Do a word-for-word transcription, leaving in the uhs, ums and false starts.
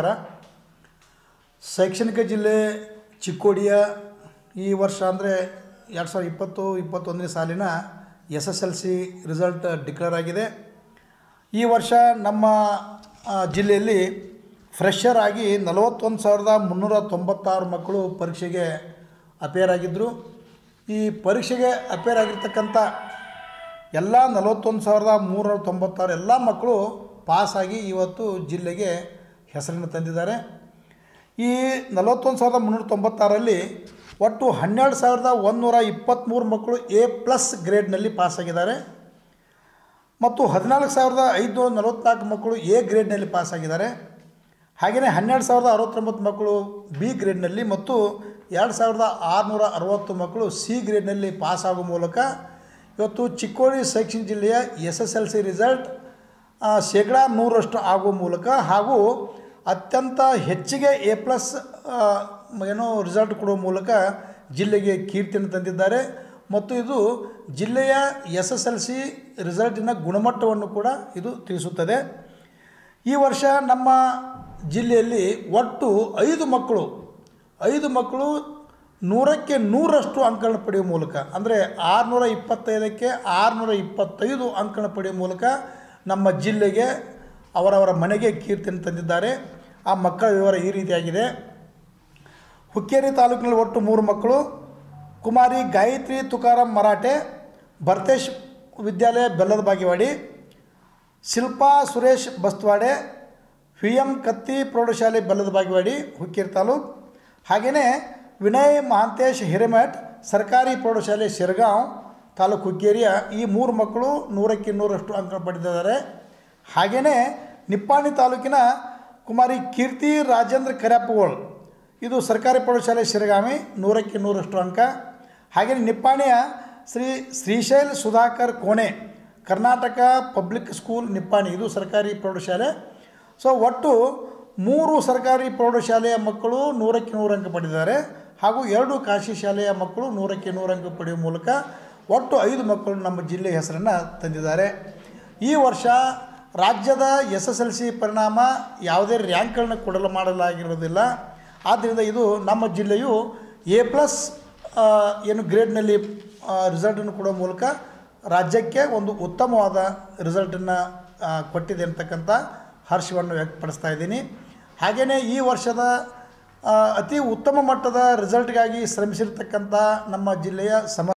ಶೈಕ್ಷಣಿಕ ಜಿಲ್ಲೆ ಚಿಕ್ಕೋಡಿಯ ಈ ವರ್ಷ ಅಂದರೆ ಎರಡು ಸಾವಿರದ ಇಪ್ಪತ್ತು ಇಪ್ಪತ್ತೊಂದನೇ ಸಾಲಿನ S S L C result declare ಆಗಿದೆ. ಈ ವರ್ಷ ನಮ್ಮ ಜಿಲ್ಲೆಯಲ್ಲಿ ಫ್ರೆಷರ್ ಆಗಿ ನಲವತ್ತೊಂದು ಸಾವಿರದ ಮುನ್ನೂರ ತೊಂಬತ್ತಾರು ಮಕ್ಕಳು ಪರೀಕ್ಷೆಗೆ ಅಪೇರ್ ಆಗಿದ್ದರು. ಈ ಪರೀಕ್ಷೆಗೆ ಅಪೇರ್ ಆಗಿರ್ತಕ್ಕಂಥ ಎಲ್ಲ ನಲವತ್ತೊಂದು ಸಾವಿರದ ಮೂರುನೂರ ತೊಂಬತ್ತಾರು ಎಲ್ಲ ಮಕ್ಕಳು ಪಾಸಾಗಿ ಇವತ್ತು ಜಿಲ್ಲೆಗೆ ಹೆಸರನ್ನು ತಂದಿದ್ದಾರೆ. ಈ ನಲವತ್ತೊಂದು ಸಾವಿರದ ಮುನ್ನೂರ ತೊಂಬತ್ತಾರರಲ್ಲಿ ಒಟ್ಟು ಹನ್ನೆರಡು ಸಾವಿರದ ಒಂದುನೂರ ಇಪ್ಪತ್ತ್ಮೂರು ಮಕ್ಕಳು ಎ ಪ್ಲಸ್ ಗ್ರೇಡ್ನಲ್ಲಿ ಪಾಸಾಗಿದ್ದಾರೆ ಮತ್ತು ಹದಿನಾಲ್ಕು ಸಾವಿರದ ಐದುನೂರ ನಲವತ್ತ್ನಾಲ್ಕು ಮಕ್ಕಳು ಎ ಗ್ರೇಡ್ನಲ್ಲಿ ಪಾಸಾಗಿದ್ದಾರೆ. ಹಾಗೆಯೇ ಹನ್ನೆರಡು ಸಾವಿರದ ಅರವತ್ತೊಂಬತ್ತು ಮಕ್ಕಳು ಬಿ ಗ್ರೇಡ್ನಲ್ಲಿ ಮತ್ತು ಎರಡು ಸಾವಿರದ ಆರುನೂರ ಅರವತ್ತು ಮಕ್ಕಳು ಸಿ ಗ್ರೇಡ್ನಲ್ಲಿ ಪಾಸಾಗುವ ಮೂಲಕ ಇವತ್ತು ಚಿಕ್ಕೋಡಿ ಶೈಕ್ಷಣಿಕ ಜಿಲ್ಲೆಯ S S L C result ಶೇಕಡ ನೂರರಷ್ಟು ಆಗುವ ಮೂಲಕ ಹಾಗೂ ಅತ್ಯಂತ ಹೆಚ್ಚಿಗೆ ಎ ಪ್ಲಸ್ ಏನೋ ರಿಸಲ್ಟ್ ಕೊಡುವ ಮೂಲಕ ಜಿಲ್ಲೆಗೆ ಕೀರ್ತಿಯನ್ನು ತಂದಿದ್ದಾರೆ ಮತ್ತು ಇದು ಜಿಲ್ಲೆಯ ಎಸ್ ಎಸ್ ಎಲ್ ಸಿ ರಿಸಲ್ಟಿನ ಗುಣಮಟ್ಟವನ್ನು ಕೂಡ ಇದು ತಿಳಿಸುತ್ತದೆ. ಈ ವರ್ಷ ನಮ್ಮ ಜಿಲ್ಲೆಯಲ್ಲಿ ಒಟ್ಟು ಐದು ಮಕ್ಕಳು ಐದು ಮಕ್ಕಳು ನೂರಕ್ಕೆ ನೂರರಷ್ಟು ಅಂಕಗಳನ್ನು ಪಡೆಯುವ ಮೂಲಕ ಅಂದರೆ ಆರುನೂರ ಇಪ್ಪತ್ತೈದಕ್ಕೆ ಆರುನೂರ ಇಪ್ಪತ್ತೈದು ಅಂಕಗಳನ್ನು ಪಡೆಯುವ ಮೂಲಕ ನಮ್ಮ ಜಿಲ್ಲೆಗೆ ಅವರವರ ಮನೆಗೆ ಕೀರ್ತಿಯನ್ನು ತಂದಿದ್ದಾರೆ. ಆ ಮಕ್ಕಳ ವಿವರ ಈ ರೀತಿಯಾಗಿದೆ. ಹುಕ್ಕೇರಿ ತಾಲೂಕಿನಲ್ಲಿ ಒಟ್ಟು ಮೂರು ಮಕ್ಕಳು, ಕುಮಾರಿ ಗಾಯತ್ರಿ ತುಕಾರಾಮ್ ಮರಾಠೆ, ಭರ್ತೇಶ್ ವಿದ್ಯಾಲಯ ಬೆಲ್ಲದ ಬಾಗೇವಾಡಿ, ಶಿಲ್ಪಾ ಸುರೇಶ್ ಬಸ್ತವಾಡೆ, ವಿ ಎಂ ಕತ್ತಿ ಪ್ರೌಢಶಾಲೆ ಬೆಲ್ಲದ ಬಾಗೇವಾಡಿ ಹುಕ್ಕೇರಿ ತಾಲೂಕು, ಹಾಗೆಯೇ ವಿನಯ್ ಮಹಾಂತೇಶ್ ಹಿರೇಮಠ್ ಸರ್ಕಾರಿ ಪ್ರೌಢಶಾಲೆ ಶಿರಗಾಂವ್ ತಾಲೂಕು ಹುಕ್ಕೇರಿಯ ಈ ಮೂರು ಮಕ್ಕಳು ನೂರಕ್ಕೆ ನೂರಷ್ಟು ಅಂಕ ಪಡೆದಿದ್ದಾರೆ. ಹಾಗೆಯೇ ನಿಪ್ಪಾಣಿ ತಾಲೂಕಿನ ಕುಮಾರಿ ಕೀರ್ತಿ ರಾಜೇಂದ್ರ ಕರ್ಯಾಪಗೋಳ್ ಇದು ಸರ್ಕಾರಿ ಪ್ರೌಢಶಾಲೆ ಶಿರಗಾಮಿ ನೂರಕ್ಕೆ ನೂರಷ್ಟು ಅಂಕ. ಹಾಗೆಯೇ ನಿಪ್ಪಾಣಿಯ ಶ್ರೀ ಶ್ರೀಶೈಲ್ ಸುಧಾಕರ್ ಕೋಣೆ ಕರ್ನಾಟಕ ಪಬ್ಲಿಕ್ ಸ್ಕೂಲ್ ನಿಪ್ಪಾಣಿ ಇದು ಸರ್ಕಾರಿ ಪ್ರೌಢಶಾಲೆ. ಸೊ ಒಟ್ಟು ಮೂರು ಸರ್ಕಾರಿ ಪ್ರೌಢಶಾಲೆಯ ಮಕ್ಕಳು ನೂರಕ್ಕೆ ನೂರು ಅಂಕ ಪಡೆದಿದ್ದಾರೆ ಹಾಗೂ ಎರಡು ಖಾಸಗಿ ಶಾಲೆಯ ಮಕ್ಕಳು ನೂರಕ್ಕೆ ನೂರು ಅಂಕ ಪಡೆಯುವ ಮೂಲಕ ಒಟ್ಟು ಐದು ಮಕ್ಕಳು ನಮ್ಮ ಜಿಲ್ಲೆಯ ಹೆಸರನ್ನು ತಂದಿದ್ದಾರೆ. ಈ ವರ್ಷ ರಾಜ್ಯದ ಎಸ್ ಎಸ್ ಎಲ್ ಸಿ ಪರಿಣಾಮ ಯಾವುದೇ ರ್ಯಾಂಕ್ಗಳನ್ನ ಕೊಡಲು ಮಾಡಲಾಗಿರೋದಿಲ್ಲ. ಆದ್ದರಿಂದ ಇದು ನಮ್ಮ ಜಿಲ್ಲೆಯು ಎ ಪ್ಲಸ್ ಏನು ಗ್ರೇಡ್ನಲ್ಲಿ ರಿಸಲ್ಟನ್ನು ಕೊಡೋ ಮೂಲಕ ರಾಜ್ಯಕ್ಕೆ ಒಂದು ಉತ್ತಮವಾದ ರಿಸಲ್ಟನ್ನು ಕೊಟ್ಟಿದೆ ಅಂತಕ್ಕಂಥ ಹರ್ಷವನ್ನು ವ್ಯಕ್ತಪಡಿಸ್ತಾ ಇದ್ದೀನಿ. ಹಾಗೆಯೇ ಈ ವರ್ಷದ ಅತಿ ಉತ್ತಮ ಮಟ್ಟದ ರಿಸಲ್ಟ್ಗಾಗಿ ಶ್ರಮಿಸಿರ್ತಕ್ಕಂಥ ನಮ್ಮ ಜಿಲ್ಲೆಯ ಸಮ